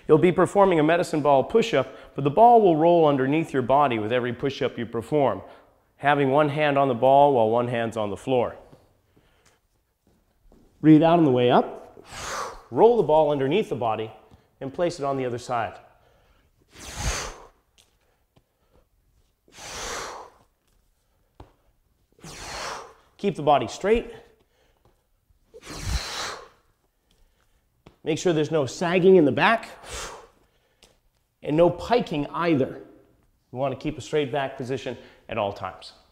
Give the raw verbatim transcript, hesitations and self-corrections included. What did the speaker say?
You'll be performing a medicine ball push-up, but the ball will roll underneath your body with every push-up you perform, having one hand on the ball while one hand's on the floor. Breathe out on the way up. Roll the ball underneath the body and place it on the other side. Keep the body straight. Make sure there's no sagging in the back and no piking either. We want to keep a straight back position at all times.